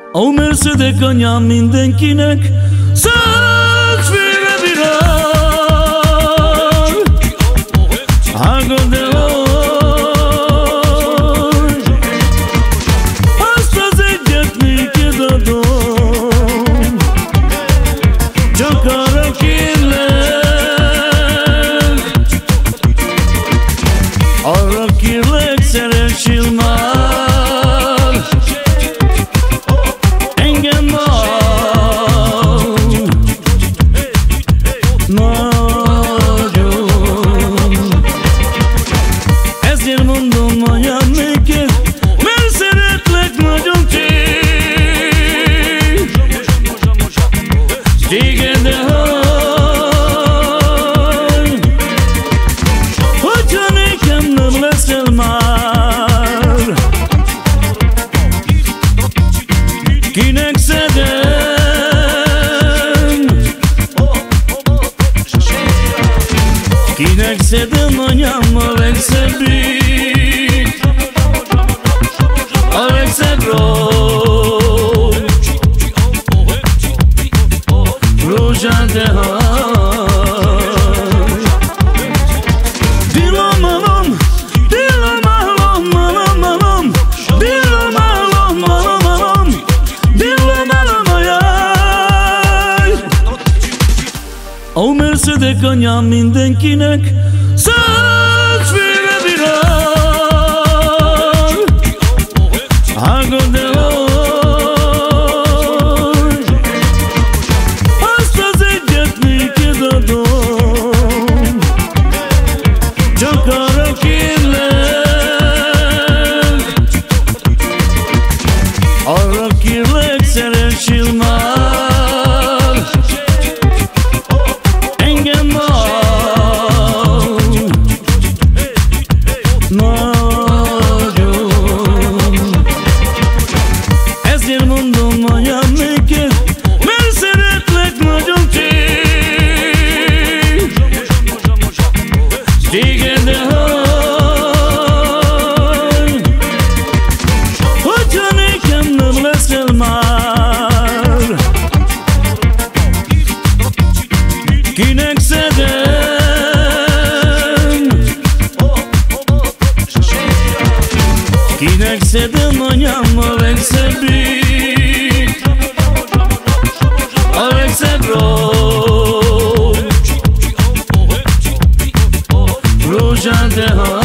Ó, merszedek anyám mindenkinek, százféle virág, ágad el, azt az egyet néked adom, csak arra kérlek, szeressél már. Ezért mondom anyám néked, mert szeretlek nagyon téged, de haj, hogyha nékem nem leszel már, kinek szedem, kinek szedem anyám a legszebbik, a legszebb rózsát, de haj. Dillamalom, dillamalom, malom, malom, dillamalom, malom, malom, dillamalom, ajaj. Ó, merszedek anyám mindenkinek, százféle virág, ágad el, azt az egyet néked adom, csak arra kérlek, szeressél már engem nagyon. Ezért mondom anyám néked, mert szeretlek nagyon téged, de haj, hogyha nékem nem leszel már, kinek szedem, kinek szedem anyám a legszebbik, a legszebb rózsát, de haj.